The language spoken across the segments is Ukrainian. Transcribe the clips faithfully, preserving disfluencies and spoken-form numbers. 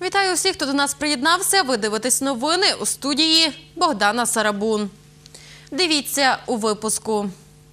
Вітаю всіх, хто до нас приєднався. Ви дивитесь новини, у студії Богдана Сарабун. Дивіться у випуску.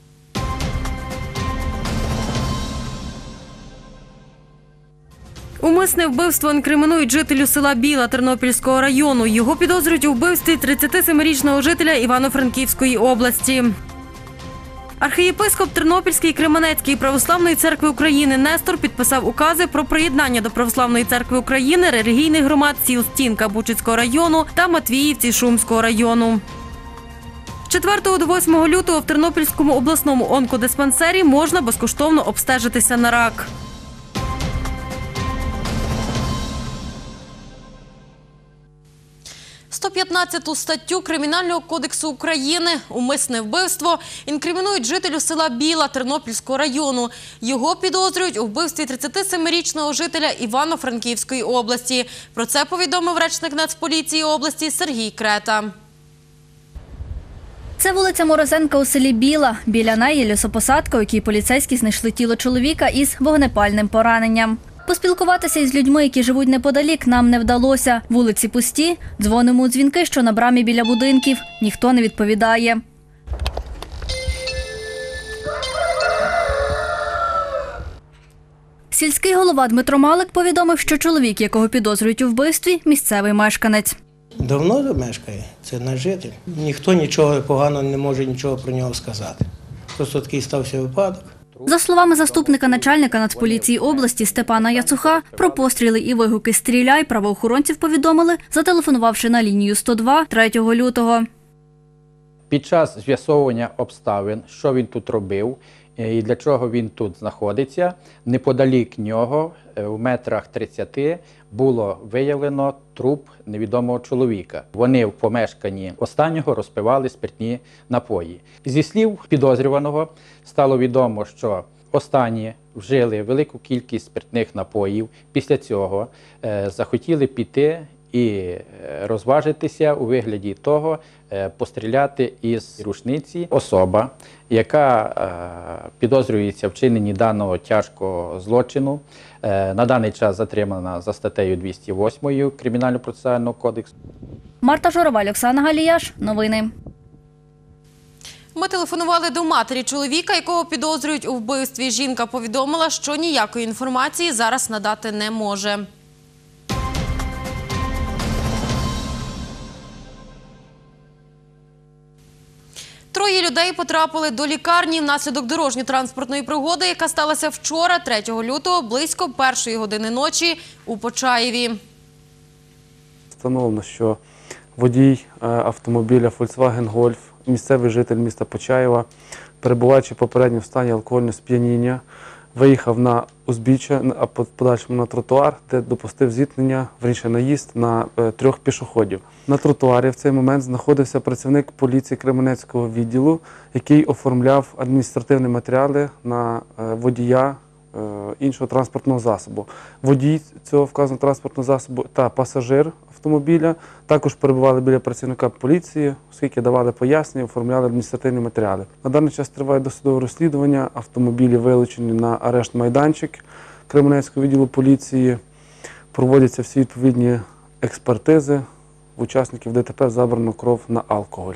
Умисне вбивство інкримінують жителю села Біла Тернопільського району. Його підозрюють у вбивстві тридцятисемирічного жителя Івано-Франківської області. Архієпископ Тернопільської Кременецької православної церкви України Нестор підписав укази про приєднання до Православної церкви України релігійних громад сіл Стінка Бучицького району та Матвіївці Шумського району. З четвертого до восьмого лютого в Тернопільському обласному онкодиспансері можна безкоштовно обстежитися на рак. сто п'ятнадцяту статтю Кримінального кодексу України «Умисне вбивство» інкримінують жителю села Біла Тернопільського району. Його підозрюють у вбивстві тридцятисемирічного жителя Івано-Франківської області. Про це повідомив речник Нацполіції області Сергій Крета. Це вулиця Морозенка у селі Біла. Біля неї лісопосадка, у якій поліцейські знайшли тіло чоловіка із вогнепальним пораненням. Поспілкуватися із людьми, які живуть неподалік, нам не вдалося. Вулиці пусті, дзвонимо у дзвінки, що на брамі біля будинків. Ніхто не відповідає. Сільський голова Дмитро Малик повідомив, що чоловік, якого підозрюють у вбивстві, місцевий мешканець. Давно мешкає, це наш житель. Ніхто нічого поганого не може нічого про нього сказати. Просто такий стався випадок. За словами заступника начальника Нацполіції області Степана Яцуха, про постріли і вигуки «Стріляй» правоохоронців повідомили, зателефонувавши на лінію сто два третього лютого. Під час з'ясовування обставин, що він тут робив і для чого він тут знаходиться, неподалік нього, в метрах тридцяти, було виявлено труп невідомого чоловіка. Вони в помешканні останнього розпивали спиртні напої. Зі слів підозрюваного стало відомо, що останні вжили велику кількість спиртних напоїв. Після цього е, захотіли піти і розважитися у вигляді того, е, постріляти із рушниці. Особа, яка е, підозрюється в вчиненні даного тяжкого злочину, е, на даний час затримана за статтею двісті восьмою Кримінально-процесуального кодексу. Марта Журавель, Оксана Галіяш. Новини. Ми телефонували до матері чоловіка, якого підозрюють у вбивстві. Жінка повідомила, що ніякої інформації зараз надати не може. Троє людей потрапили до лікарні внаслідок дорожньо-транспортної пригоди, яка сталася вчора, третього лютого, близько першої години ночі у Почаєві. Встановлено, що водій автомобіля Volkswagen Golf, місцевий житель міста Почаєва, перебуваючи попередньо в стані алкогольного сп'яніння, виїхав на узбіччя, а в подальшому на тротуар, де допустив зіткнення, вірніше наїзд на е, трьох пішоходів. На тротуарі в цей момент знаходився працівник поліції Кременецького відділу, який оформляв адміністративні матеріали на е, водія е, іншого транспортного засобу. Водій цього вказаного транспортного засобу та пасажир автомобіля також перебували біля працівника поліції, оскільки давали пояснення, оформляли адміністративні матеріали. На даний час триває досудове розслідування, автомобілі вилучені на арешт-майданчик Кременецького відділу поліції, проводяться всі відповідні експертизи, в учасників ДТП забрано кров на алкоголь.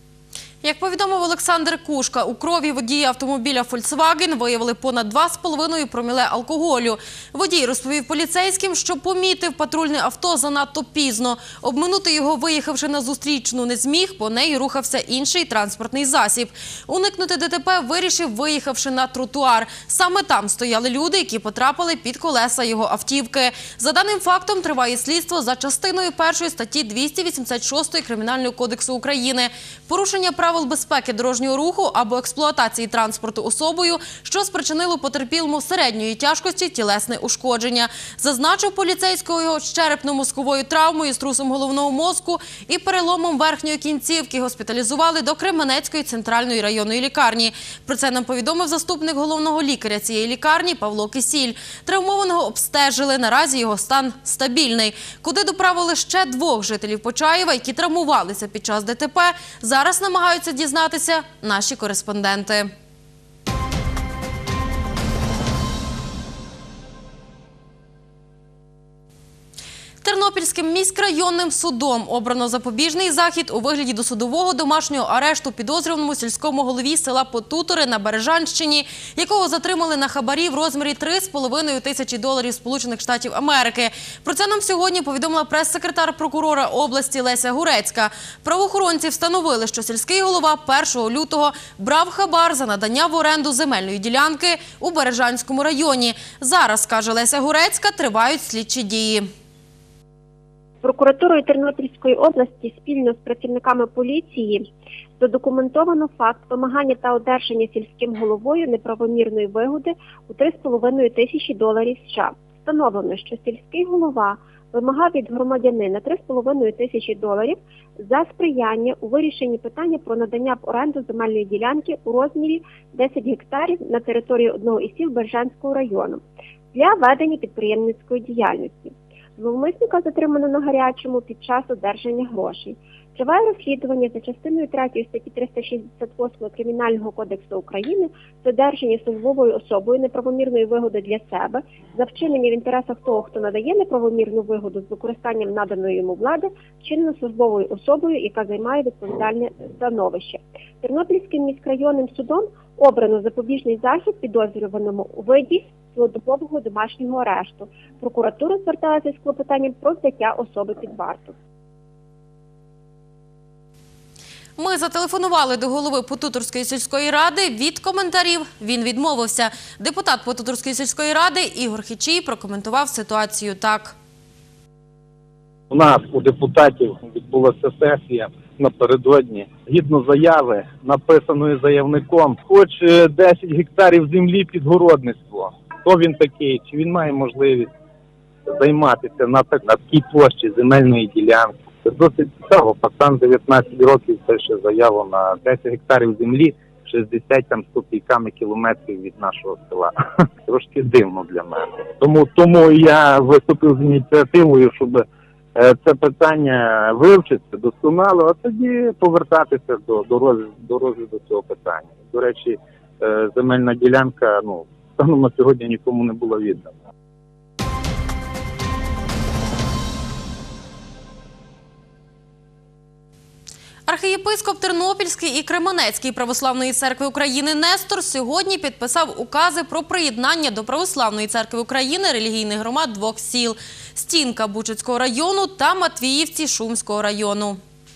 Як повідомив Олександр Кушка, у крові водія автомобіля Volkswagen виявили понад два з половиною проміле алкоголю. Водій розповів поліцейським, що помітив патрульне авто занадто пізно. Обминути його, виїхавши на зустрічну, не зміг, по неї рухався інший транспортний засіб. Уникнути ДТП вирішив, виїхавши на тротуар. Саме там стояли люди, які потрапили під колеса його автівки. За даним фактом триває слідство за частиною першої статті двісті вісімдесят шостої Кримінального кодексу України. Порушення прав правил безпеки дорожнього руху або експлуатації транспорту особою, що спричинило потерпілому середньої тяжкості тілесне ушкодження. Зазначив поліцейського його з черепно-мозковою травмою, струсом головного мозку і переломом верхньої кінцівки госпіталізували до Кременецької центральної районної лікарні. Про це нам повідомив заступник головного лікаря цієї лікарні Павло Кисіль. Травмованого обстежили, наразі його стан стабільний. Куди доправили ще двох жителів Почаєва, які травмувалися під час ДТП, зараз намагаються дізнатися наші кореспонденти. Тернопільським міськрайонним судом обрано запобіжний захід у вигляді досудового домашнього арешту підозрюваному сільському голові села Потутори на Бережанщині, якого затримали на хабарі в розмірі три з половиною тисячі доларів Сполучених Штатів Америки. Про це нам сьогодні повідомила прес-секретар прокурора області Леся Гурецька. Правоохоронці встановили, що сільський голова першого лютого брав хабар за надання в оренду земельної ділянки у Бережанському районі. Зараз, каже Леся Гурецька, тривають слідчі дії. Прокуратурою Тернопільської області спільно з працівниками поліції задокументовано факт вимагання та одержання сільським головою неправомірної вигоди у три з половиною тисячі доларів США. Встановлено, що сільський голова вимагав від громадянина три з половиною тисячі доларів за сприяння у вирішенні питання про надання в оренду земельної ділянки у розмірі десять гектарів на території одного із сіл Бережанського району для ведення підприємницької діяльності. Зловмисника затримано на гарячому під час одержання грошей. Триває розслідування за частиною третьої статті триста шістдесят восьмої Кримінального кодексу України з одержання службовою особою неправомірної вигоди для себе за вчинення в інтересах того, хто надає неправомірну вигоду з використанням наданої йому влади, вчинено службовою особою, яка займає відповідальне становище. Тернопільським міськрайонним судом обрано запобіжний захід підозрюваному у виді цілодобового домашнього арешту. Прокуратура зверталася з клопотанням про взяття особи під варту. Ми зателефонували до голови Потуторської сільської ради. Від коментарів він відмовився. Депутат Потуторської сільської ради Ігор Хічій прокоментував ситуацію так. У нас, у депутатів, відбулася сесія напередодні. Згідно заяви, написаної заявником, хоче десять гектарів землі під городництво. Хто він такий? Чи він має можливість займатися на, так, на такій площі земельної ділянки? Це досить цікаво. Пацан дев'ятнадцять років пише заяву на десять гектарів землі, шістдесят там з копійками кілометрів від нашого села. Трошки дивно для мене. Тому, тому я виступив з ініціативою, щоб це питання вивчити досконало, а тоді повертатися до, до, розгляду, до розгляду цього питання. До речі, земельна ділянка, ну, станом на сьогодні нікому не була віддана. Архієпископ Тернопільський і Кременецький Православної церкви України Нестор сьогодні підписав укази про приєднання до Православної церкви України релігійних громад двох сіл – Стінка Бучацького району та Матвіївці Шумського району.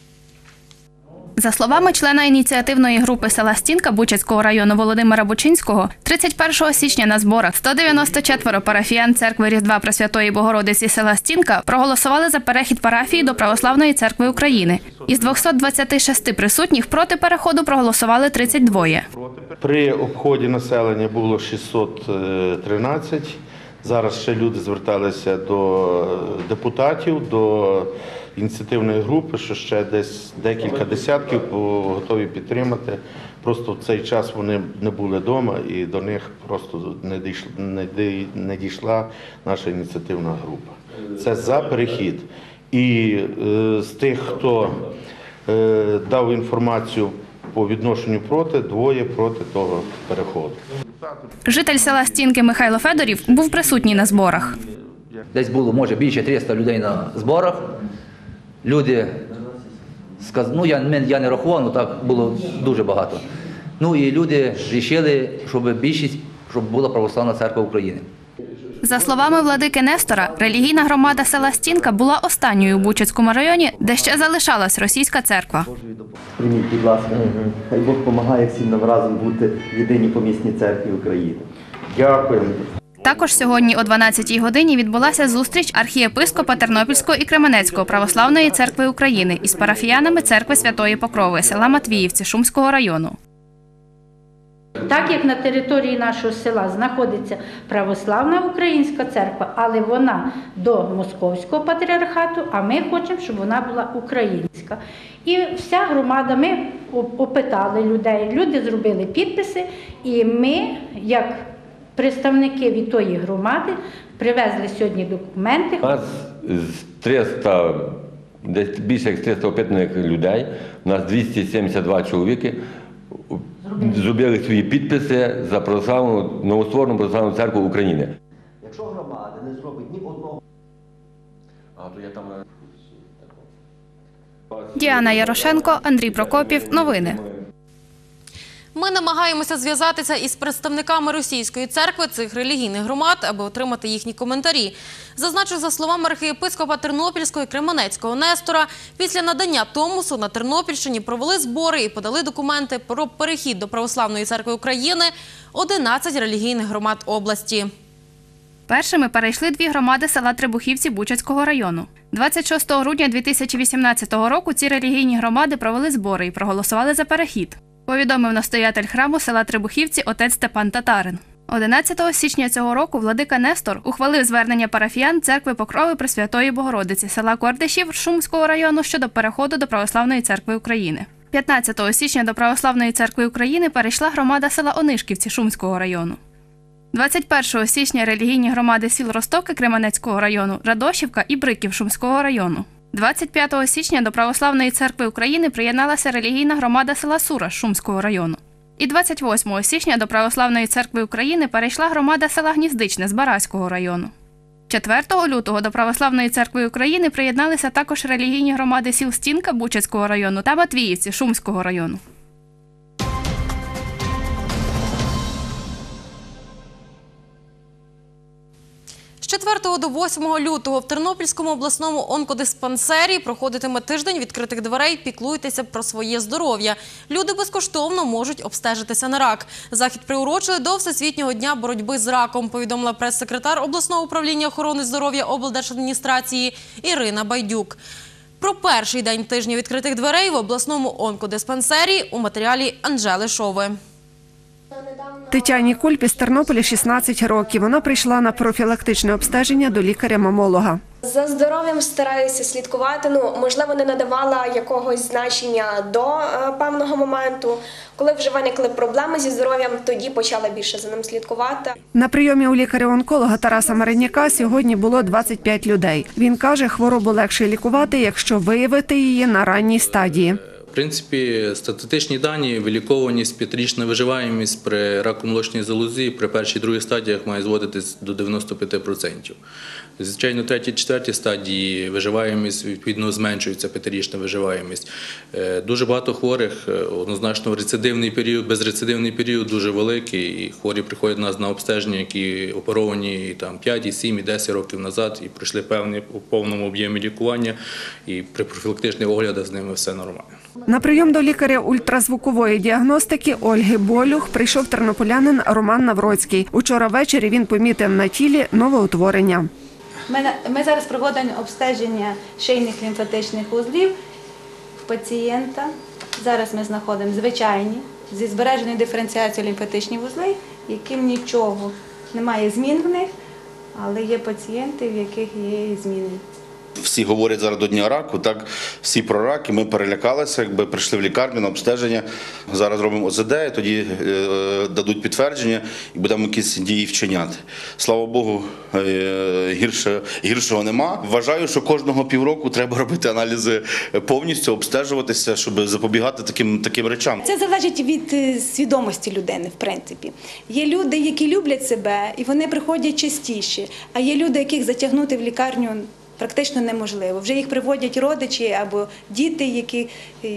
За словами члена ініціативної групи села Стінка Бучацького району Володимира Бучинського, тридцять першого січня на зборах сто дев'яносто четверо парафіян церкви Різдва Пресвятої Богородиці села Стінка проголосували за перехід парафії до Православної церкви України. Із двохсот двадцяти шести присутніх проти переходу проголосували тридцять два. При обході населення було шістсот тринадцять. Зараз ще люди зверталися до депутатів, до ініціативної групи, що ще десь декілька десятків готові підтримати. Просто в цей час вони не були вдома і до них просто не дійшла, не дійшла наша ініціативна група. Це за перехід. І е, з тих, хто е, дав інформацію по відношенню проти, двоє проти того переходу. Житель села Стінки Михайло Федорів був присутній на зборах. Десь було, може, більше триста людей на зборах. Люди, ну я, я не рахував, але так було дуже багато. Ну і люди вирішили, щоб більшість, щоб була Православна церква України. За словами владики Нестора, релігійна громада села Стінка була останньою у Бучацькому районі, де ще залишалась російська церква. Прийміть, будь ласка, хай Бог допомагає всім нам разом бути в єдиній помісній церкві України. Дякую. Також сьогодні о дванадцятій годині відбулася зустріч архієпископа Тернопільського і Кременецького Православної церкви України із парафіянами церкви Святої Покрови села Матвіївці Шумського району. Так як на території нашого села знаходиться Православна Українська церква, але вона до Московського патріархату, а ми хочемо, щоб вона була українська. І вся громада, ми опитали людей, люди зробили підписи, і ми, як представники від тої громади, привезли сьогодні документи. У нас триста, десь більше як триста опитаних людей, у нас двісті сімдесят два чоловіки зробили свої підписи за православну, новостворену Православну церкву України. Якщо громада не зробить ні одного, Діана Ярошенко, Андрій Прокопів. Новини. Ми намагаємося зв'язатися із представниками російської церкви цих релігійних громад, аби отримати їхні коментарі. Зазначу, за словами архієпископа Тернопільського і Кременецького Нестора, після надання Томосу на Тернопільщині провели збори і подали документи про перехід до Православної церкви України одинадцять релігійних громад області. Першими перейшли дві громади села Требухівці Бучацького району. двадцять шостого грудня дві тисячі вісімнадцятого року ці релігійні громади провели збори і проголосували за перехід, повідомив настоятель храму села Требухівці отець Степан Татарин. одинадцятого січня цього року владика Нестор ухвалив звернення парафіян церкви Покрови Пресвятої Богородиці села Кордишів Шумського району щодо переходу до Православної церкви України. п'ятнадцятого січня до Православної церкви України перейшла громада села Онишківці Шумського району. двадцять першого січня релігійні громади сіл Ростоки Кременецького району, Радошівка і Бриків Шумського району. двадцять п'ятого січня до Православної церкви України приєдналася релігійна громада села Сура Шумського району. І двадцять восьмого січня до Православної церкви України перейшла громада села Гніздичне з Бараського району. четвертого лютого до Православної церкви України приєдналися також релігійні громади сіл Стінка Бучацького району та Матвіївці Шумського району. З четвертого до восьмого лютого в Тернопільському обласному онкодиспансері проходитиме тиждень відкритих дверей «Піклуйтеся про своє здоров'я». Люди безкоштовно можуть обстежитися на рак. Захід приурочили до Всесвітнього дня боротьби з раком, повідомила прес-секретар обласного управління охорони здоров'я облдержадміністрації Ірина Байдюк. Про перший день тижня відкритих дверей в обласному онкодиспансері у матеріалі Анжели Шови. Тетяні Кульпі з Тернополя шістнадцять років. Вона прийшла на профілактичне обстеження до лікаря-мамолога. За здоров'ям стараюся слідкувати. Ну, можливо, не надавала якогось значення до е, певного моменту. Коли вже виникли проблеми зі здоров'ям, тоді почала більше за ним слідкувати. На прийомі у лікаря-онколога Тараса Мариняка сьогодні було двадцять п'ять людей. Він каже, хворобу легше лікувати, якщо виявити її на ранній стадії. В принципі, статистичні дані, виліковуваність, п'ятирічна виживаємість при раку молочної залози при першій другій стадіях має зводитись до дев'яноста п'яти відсотків. Звичайно, в третій, четвертій стадії виживаємість відповідно зменшується, п'ятирічна виживаємість. Дуже багато хворих, однозначно рецидивний період, безрецидивний період дуже великий, і хворі приходять до нас на обстеження, які оперовані там п'ять, сім, десять років назад і пройшли певні у повному об'ємі лікування, і при профілактичних оглядах з ними все нормально. На прийом до лікаря ультразвукової діагностики Ольги Болюх прийшов тернополянин Роман Навроцький. Учора ввечері він помітив на тілі новоутворення. Ми, ми зараз проводимо обстеження шийних лімфатичних вузлів в пацієнта. Зараз ми знаходимо звичайні, зі збереженою диференціацією лімфатичні вузли, яким нічого немає змін в них, але є пацієнти, в яких є зміни. Всі говорять зараз до Дня раку, так, всі про рак, і ми перелякалися, якби прийшли в лікарню на обстеження. Зараз робимо О З Д, тоді е, дадуть підтвердження і будемо якісь дії вчиняти. Слава Богу, е, гірше, гіршого нема. Вважаю, що кожного півроку треба робити аналізи повністю, обстежуватися, щоб запобігати таким, таким речам. Це залежить від свідомості людини, в принципі. Є люди, які люблять себе, і вони приходять частіше, а є люди, яких затягнути в лікарню практично неможливо. Вже їх приводять родичі або діти, які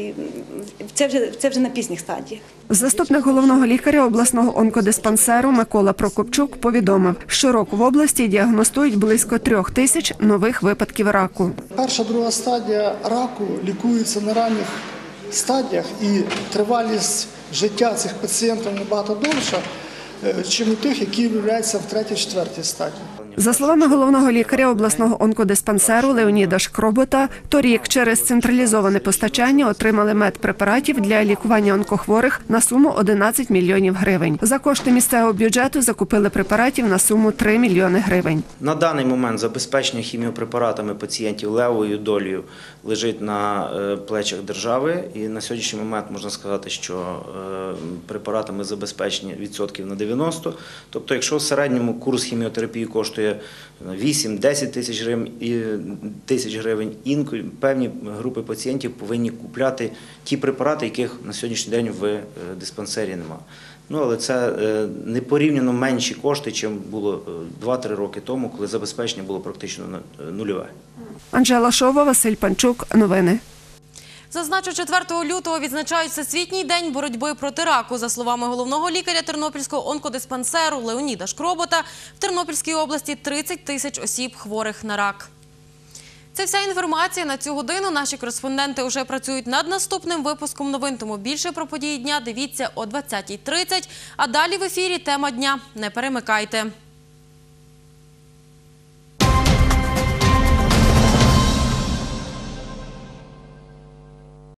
це вже, це вже на пізніх стадіях. Заступник головного лікаря обласного онкодиспансеру Микола Прокопчук повідомив, щороку в області діагностують близько трьох тисяч нових випадків раку. Перша, друга стадія раку лікується на ранніх стадіях, і тривалість життя цих пацієнтів набагато довша, ніж у тих, які виявляються в третій, четвертій стадії. За словами головного лікаря обласного онкодиспансеру Леоніда Шкробота, торік через централізоване постачання отримали медпрепаратів для лікування онкохворих на суму одинадцять мільйонів гривень. За кошти місцевого бюджету закупили препаратів на суму три мільйони гривень. На даний момент забезпечення хіміопрепаратами пацієнтів левою долею лежить на плечах держави. І на сьогоднішній момент можна сказати, що препаратами забезпечені відсотків на дев'яносто. Тобто, якщо в середньому курс хіміотерапії коштує вісім-десять тисяч гривень, тисяч гривень, інколи певні групи пацієнтів повинні купляти ті препарати, яких на сьогоднішній день в диспансері немає. Ну, але це непорівняно менші кошти, ніж було два-три роки тому, коли забезпечення було практично нульове. Анжела Шова, Василь Панчук. Новини. Зазначу, четвертого лютого відзначають Всесвітній день боротьби проти раку. За словами головного лікаря Тернопільського онкодиспансеру Леоніда Шкробота, в Тернопільській області тридцять тисяч осіб хворих на рак. Це вся інформація на цю годину. Наші кореспонденти вже працюють над наступним випуском новин, тому більше про події дня дивіться о двадцятій тридцять. А далі в ефірі тема дня. Не перемикайте.